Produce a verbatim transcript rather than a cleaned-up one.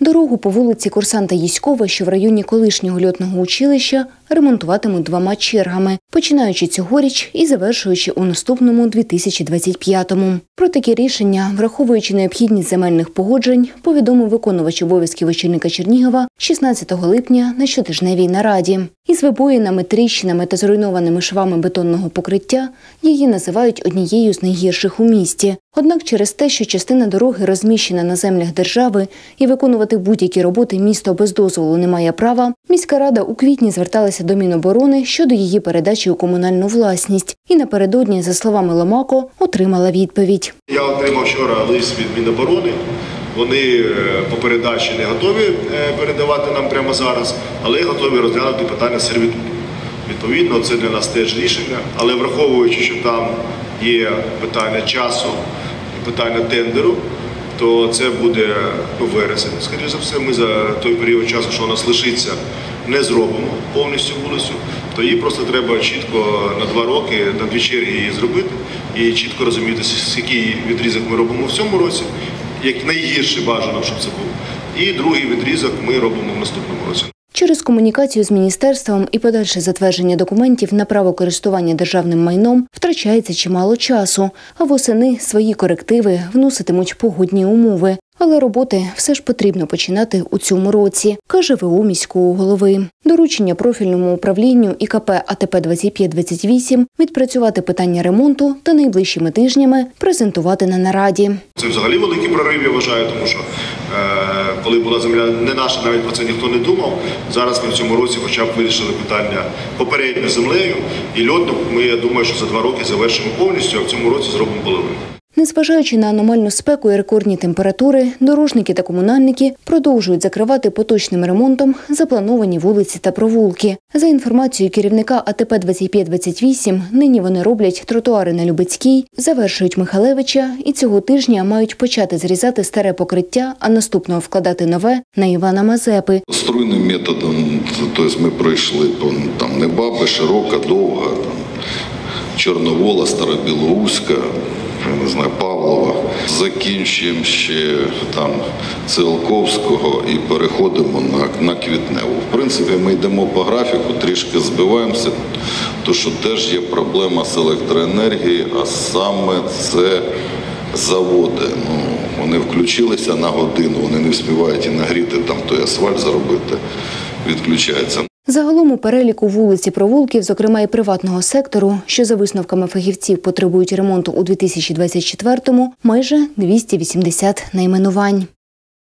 Дорогу по вулиці Курсанта Єськова, що в районі колишнього льотного училища, ремонтуватимуть двома чергами, починаючи цьогоріч і завершуючи у наступному дві тисячі двадцять п'ятому. Про таке рішення, враховуючи необхідність земельних погоджень, повідомив виконувач обов'язків очільника Чернігова шістнадцятого липня на щотижневій нараді. Із вибоїнами, тріщинами та зруйнованими швами бетонного покриття її називають однією з найгірших у місті. Однак через те, що частина дороги розміщена на землях держави і виконувати будь-які роботи місто без дозволу не має права, міська рада у квітні зверталася до Міноборони щодо її передачі у комунальну власність. І напередодні, за словами Ломако, отримала відповідь. Я отримав вчора лист від Міноборони. Вони по передачі не готові передавати нам прямо зараз, але готові розглянути питання сервітуту. Відповідно, це для нас теж рішення, але враховуючи, що там є питання часу, питання тендеру, то це буде ну, вересень. Скоріше за все, ми за той період часу, що у нас лишиться, не зробимо повністю вулицю, то її просто треба чітко на два роки, на дві черги її зробити і чітко розуміти, який відрізок ми робимо в цьому році, як найгірше бажано, щоб це був. І другий відрізок ми робимо в наступному році. Через комунікацію з міністерством і подальше затвердження документів на право користування державним майном втрачається чимало часу, а восени свої корективи вноситимуть погодні умови. Але роботи все ж потрібно починати у цьому році, каже в о міського голови. Доручення профільному управлінню і ка пе а те пе двадцять п'ять двадцять вісім відпрацювати питання ремонту та найближчими тижнями презентувати на нараді. Це взагалі великий прорив, я вважаю, тому що е, коли була земля не наша, навіть про це ніхто не думав. Зараз ми в цьому році хоча б вирішили питання попередньо землею і льотну. Ми, я думаю, що за два роки завершимо повністю, а в цьому році зробимо половину. Незважаючи на аномальну спеку і рекордні температури, дорожники та комунальники продовжують закривати поточним ремонтом заплановані вулиці та провулки. За інформацією керівника а те пе двадцять п'ять двадцять вісім, нині вони роблять тротуари на Любецькій, завершують Михалевича і цього тижня мають почати зрізати старе покриття, а наступного вкладати нове на Івана Мазепи. Струйним методом, тобто ми пройшли там Небаби, Широка, Довга, там, Чорновола, Старобілоуська, не знаю, Павлова. Закінчуємо ще там Циолковського і переходимо на, на Квітневу. В принципі, ми йдемо по графіку, трішки збиваємося, тому що теж є проблема з електроенергією, а саме це заводи. Ну, вони включилися на годину, вони не встигають і нагріти там той асфальт зробити, відключається. Загалом у переліку вулиць і провулків, зокрема і приватного сектору, що за висновками фахівців потребують ремонту у дві тисячі двадцять четвертому, майже двісті вісімдесят найменувань.